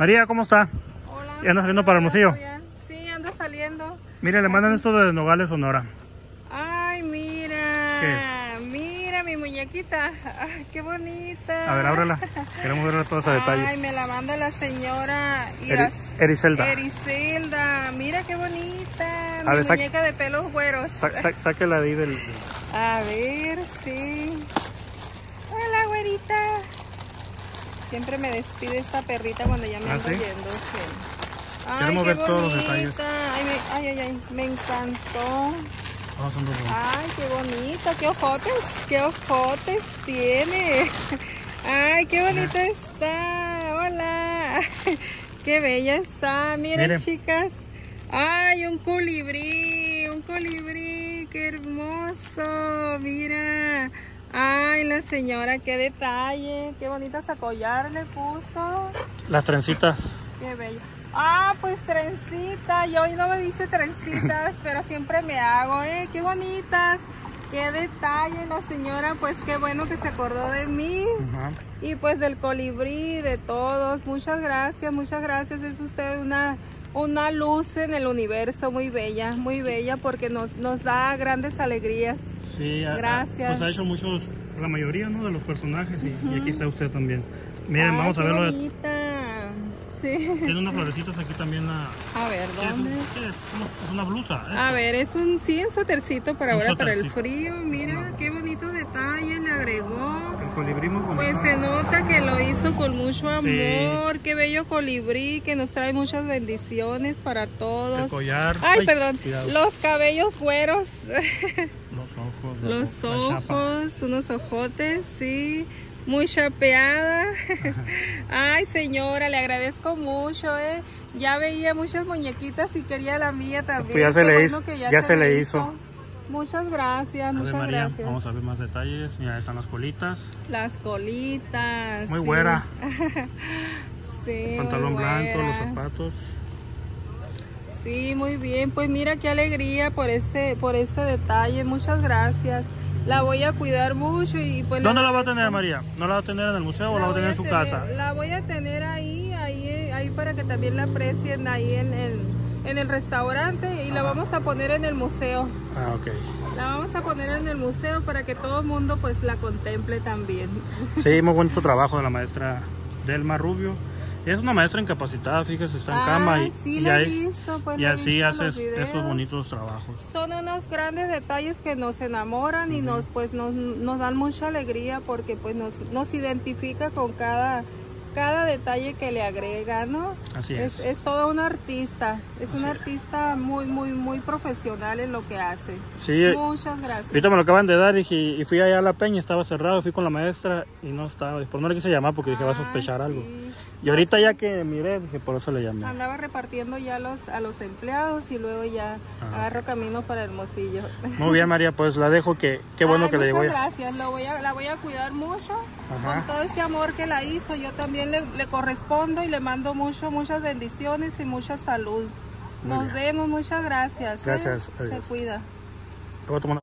María, ¿cómo está? Hola. ¿Y anda saliendo para Hermosillo? Sí, anda saliendo. Mire, le mandan esto de Nogales, Sonora. Ay, mira. ¿Qué es? Mira mi muñequita. Ay, qué bonita. A ver, ábrela. Queremos ver todos esos detalles. Ay, me la manda la señora Ericelda. Ericelda. Mira qué bonita. A Mi ver, muñeca de pelos güeros. Sáquela de ahí del... A ver, sí. Hola, güerita. Siempre me despide esta perrita cuando ya me ando ¿sí? yendo. Sí. Ay, Queremos ver bonita. todos los detalles. Ay, me encantó. Son dos. Ay, qué bonita, qué ojotes tiene. Ay, qué bonita está. Hola. Qué bella está. Miren, chicas. Ay, un colibrí, qué hermoso. Mira. Ay, la señora, qué detalle, qué bonita collar le puso. Las trencitas. Qué bella. Ah, pues trencita. Yo hoy no me hice trencitas, pero siempre me hago, qué bonitas. Qué detalle la señora, pues qué bueno que se acordó de mí. Y pues del colibrí, de todos. Muchas gracias, es usted una luz en el universo muy bella porque nos da grandes alegrías. Sí, gracias. Pues ha hecho muchos, la mayoría, ¿no?, de los personajes y aquí está usted también. Miren, vamos a verlo. Sí. Tiene unas florecitas aquí también. A ver, ¿dónde? ¿Qué es? Es una blusa. ¿Esto? A ver, es un suétercito para ahora, para el frío. Mira, qué bonito detalle le agregó. El colibrí muy bonito. Pues se nota que lo hizo con mucho amor. Sí. Qué bello colibrí, que nos trae muchas bendiciones para todos. El collar. Ay, perdón. Cuidado. Los cabellos güeros. Los ojos, unos ojotes, sí. Muy chapeada. Ay, señora, le agradezco mucho, Ya veía muchas muñequitas y quería la mía también. Pues ya se le hizo. Muchas gracias, gracias. Vamos a ver más detalles. Mira, están las colitas. Las colitas. Muy güera. Sí, el pantalón blanco, los zapatos. Sí, muy bien. Pues mira qué alegría por este detalle. Muchas gracias. La voy a cuidar mucho y pues... ¿Dónde la va a tener, María? ¿No la va a tener en el museo o la va a tener en su casa? La voy a tener ahí para que también la aprecien ahí en el restaurante y la vamos a poner en el museo. Ah, ok. La vamos a poner en el museo para que todo el mundo pues la contemple también. Sí, muy bonito trabajo de la maestra Delma Rubio. Es una maestra incapacitada, fíjese, está en cama y así hace esos bonitos trabajos. Son unos grandes detalles que nos enamoran y nos dan mucha alegría porque pues nos identifica con cada detalle que le agrega, ¿no? Así es. Es todo un artista, un artista muy profesional en lo que hace. Sí. Muchas gracias. Ahorita me lo acaban de dar y fui allá a la peña, estaba cerrado, fui con la maestra y no estaba. Después no le quise llamar porque dije va a sospechar algo. Y ahorita ya que miré, dije por eso le llamé. Andaba repartiendo ya a los empleados y luego ya agarro camino para Hermosillo. Muy bien, María, pues la dejo, qué bueno que le llegó. Muchas gracias, la voy a cuidar mucho. Con todo ese amor que la hizo, yo también le correspondo y le mando muchas bendiciones y mucha salud. Nos vemos, muchas gracias. Gracias. Se cuida.